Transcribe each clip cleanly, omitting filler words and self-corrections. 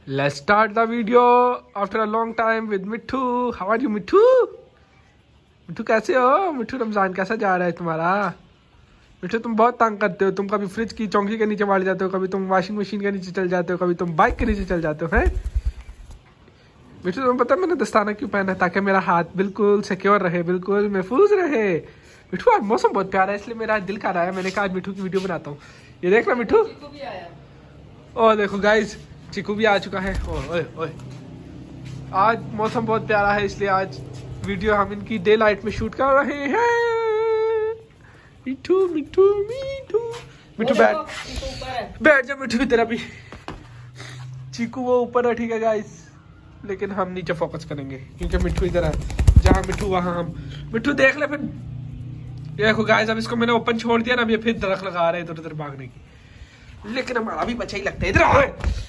Let's start the video after a long time with Mitthu. How are you मिट्ठू? मिट्ठू कैसे हो? मिट्ठू रमजान कैसा जा रहा है तुम्हारा? मिट्ठू तुम बहुत तंग करते हो. तुम कभी फ्रिज की चौंकी के नीचे बैठ जाते हो, कभी तुम वॉशिंग मशीन के नीचे चल जाते हो, कभी तुम बाइक के नीचे चल जाते हो. हैं मिट्ठू तुम्हें पता है मैंने दस्ताना क्यों पहना है? ताकि मेरा हाथ बिल्कुल सिक्योर रहे, बिल्कुल महफूज रहे. मिट्ठू आज मौसम बहुत प्यारा है, इसलिए मेरा दिल कर रहा है मैंने कहा आज मिट्ठू की वीडियो बनाता हूँ. ये देख ना मिट्ठू. ओ देखो गाइज चीकू भी आ चुका है. ओए ओए आज मौसम बहुत प्यारा है, इसलिए आज वीडियो हम इनकी डे लाइट में शूट कर रहे हैं. मिट्ठू मिट्ठू मिट्ठू मिट्ठू बैठ जा मिट्ठू. तेरा भी चीकू वो ऊपर है, ठीक है गाइस, लेकिन हम नीचे फोकस करेंगे क्योंकि मिट्ठू इधर है. जहाँ मिट्ठू वहाँ हम. मिट्ठू देख ले फिर. ये देखो गाइस अब इसको मैंने ओपन छोड़ दिया ना, अब ये फिर दरख्त लगा रहे हैं इधर उधर भागने की, लेकिन हमारा भी बच्चा ही लगता है. इधर आओ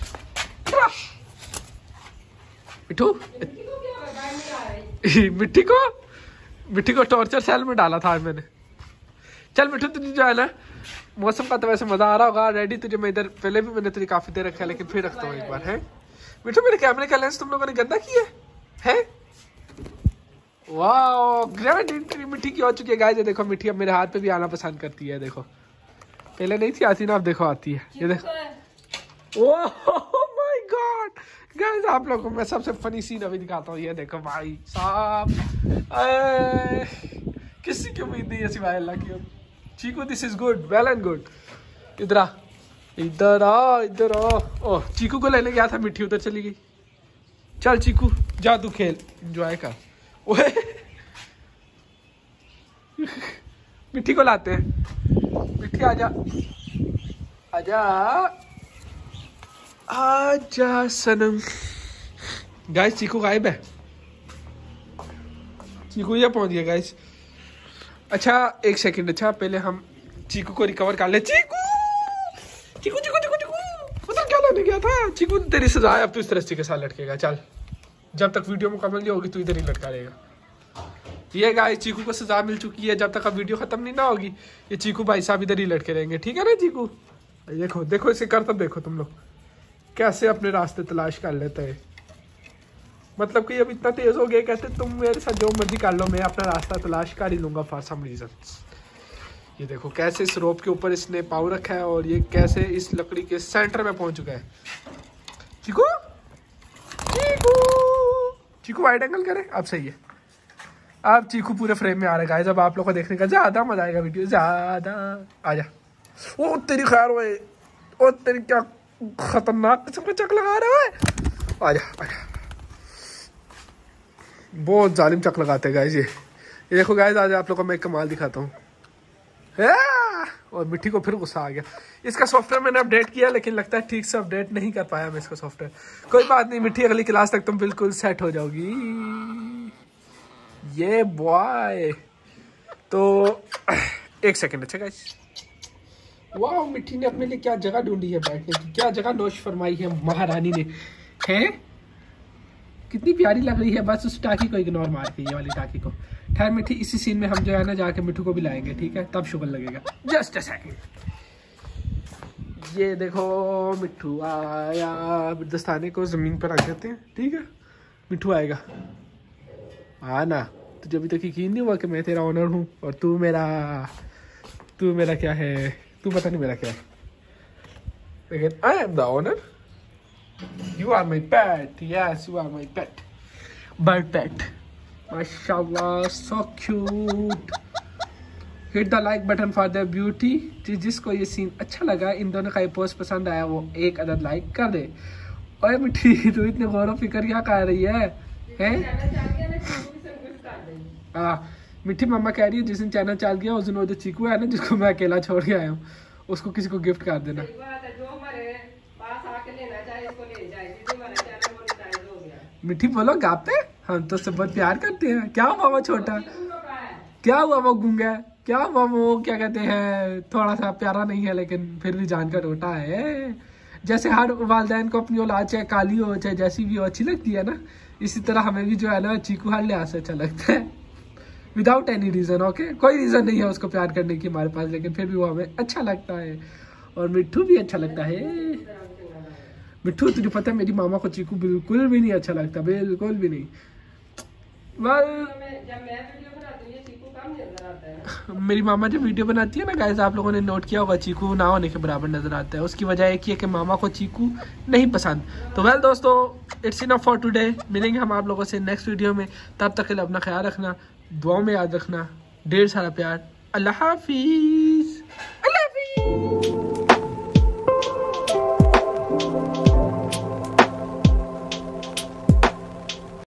मिट्ठू. मिट्टी को टॉर्चर सेल में डाला था आज मैंने. चल मिट्ठू तुझे जो है ना मौसम का तो वैसे मजा आ रहा होगा रेडी तुझे. मैं इधर पहले भी मैंने तुझे काफी देर रखा है, लेकिन फिर रखता हूँ एक बार. है मिट्ठू मेरे कैमरे का लेंस तुम लोगों ने गंदा किया है. वाह ग्रैंड एंट्री मिट्टी की हो चुकी है गाइस. ये देखो मिट्टी अब मेरे हाथ पे भी आना पसंद करती है. देखो पहले नहीं थी आती ना, अब देखो आती है. ये देखो ओह माय गॉड गाइस, आप लोगों को मैं सबसे फनी सीन अभी दिखाता हूँ. ये देखो भाई साहब, किसी की उम्मीद नहीं है सिवाय अल्लाह की. Cheeku this is good, well and good. इधर आ इधर आ इधर आ. ओह चीकू को लेने गया था, मिट्टी उधर चली गई. चल चीकू जा तू खेल, एंजॉय कर. ओए मिट्टी को लाते हैं. मिट्टी आजा आजा आजा सनम. गाइस चीकू गायब है. चीकू ये पहुंच गया गाइस. अच्छा एक सेकंड. अच्छा पहले हम चीकू को रिकवर कर ले. चीकू चीकू चीकू चीकू चीकू उधर क्या लाने गया था? चीकू तेरी सजा है, अब तू इस तरह के साथ लटकेगा. चल जब तक वीडियो मुकम्मल नहीं होगी तू इधर ही लटका रहेगा. ये गाइस चीकू को सजा मिल चुकी है. जब तक अब वीडियो खत्म नहीं ना होगी ये चीकू भाई साहब इधर ही लटके रहेंगे, ठीक है ना चीकू? देखो देखो इसे करतब देखो तुम लोग कैसे अपने रास्ते तलाश कर लेते हैं. मतलब कि अब इतना तेज हो गया, कहते तुम मेरे साथ जो मर्जी कर लो, मैं अपना रास्ता तलाश कर ही लूंगा फॉर सम रीजन. ये देखो कैसे इस रोप के ऊपर इसने पाँव रखा है और ये कैसे इस लकड़ी के सेंटर में पहुंच चुका है. चीकू चीकू चीकू वाइड एंगल करे, अब सही है. अब चीकू पूरे फ्रेम में आ रहा है. जब आप लोग को देखने का ज्यादा मजा आएगा, वीडियो ज्यादा. आजा. ओ तेरी खैर हुए. ओ तेरी क्या खतरनाक किस्म का चक लगा रहा है. आजा आजा. बहुत जालिम चक लगाते हैं गाइस ये देखो गाइस. आज आप लोगों को मैं कमाल दिखाता हूँ. और मिट्टी को फिर गुस्सा आ गया. इसका सॉफ्टवेयर मैंने अपडेट किया, लेकिन लगता है ठीक से अपडेट नहीं कर पाया मैं इसका सॉफ्टवेयर. कोई बात नहीं मिट्टी, अगली क्लास तक तुम बिल्कुल सेट हो जाओगी. ये बॉय. तो एक सेकंड. अच्छा गाइस वाह मिट्टी ने अपने लिए क्या जगह ढूंढी है बैठने की, क्या जगह नोश फरमाई है महारानी ने. है कितनी प्यारी लग रही है. बस उस टाकी को इग्नोर मार के, ये वाली टाकी को. खैर मिट्टी इसी सीन में हम जो है ना जाके मिट्टू को भी लाएंगे, ठीक है? तब शुगर लगेगा. Just a second. ये देखो मिट्टू आया. दस्ताने को जमीन पर रख देते हैं, ठीक है? मिट्टू आएगा. हाँ ना, तुझे अभी तक यकीन नहीं हुआ कि मैं तेरा ऑनर हूँ और तू मेरा क्या है? तू पता नहीं मेरा क्या है, लेकिन I am the owner. You are my pet. Yes, you are my pet. Bird pet. माशाल्लाह, so cute. Hit the like button for their beauty. जिसको ये सीन अच्छा लगा, इन दोनों का ये पोस्ट पसंद आया, वो एक अदद लाइक कर दे. ओए मिट्टी तू इतने गौर फिक्र क्या कर रही है? मिट्टी मम्मा कह रही है जिस दिन चैनल चल गया उस दिन वो जो चीकू है ना जिसको मैं अकेला छोड़ के आया हूँ उसको किसी को गिफ्ट कर देना. मिट्टी बोलो गाते हम तो सब बहुत प्यार करते हैं. क्या हुआ वो छोटा? क्या हुआ वो गूंगा? क्या हुआ वो क्या कहते हैं थोड़ा सा प्यारा नहीं है लेकिन फिर भी जान का टोटा है. जैसे हर वालिदैन को अपनी औलाद चाहे काली हो चाहे जैसी भी हो अच्छी लगती है ना, इसी तरह हमें भी जो है ना चीकू हर लिहाज से अच्छा लगता है. Without any reason. ओके कोई रीजन नहीं है उसको प्यार करने की हमारे पास, लेकिन फिर भी वो हमें अच्छा लगता है. और मिट्टू भी अच्छा लगता है. मिट्टू तुझे पता है मेरी मामा को चीकू बिल्कुल भी नहीं अच्छा लगता, बिल्कुल भी नहीं। मेरी मामा जब वीडियो बनाती है ना गाइस, आप लोगों ने नोट किया होगा चीकू ना होने के बराबर नजर आता है। उसकी वजह एक ही है कि मामा को चीकू नहीं पसंद। तो वेल दोस्तों, इट्स इनफ फॉर टुडे। मिलेंगे हम आप लोगों से नेक्स्ट वीडियो में। तब तक के लिए अपना ख्याल रखना, दुआओं में याद रखना, ढेर सारा प्यार। अल्लाह हाफिज।